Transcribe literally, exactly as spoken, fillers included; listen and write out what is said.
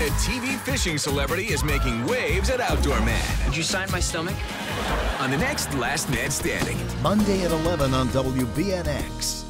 A T V fishing celebrity is making waves at Outdoor Man. Did you sign my stomach? On the next Last Man Standing. Monday at eleven on W B N X.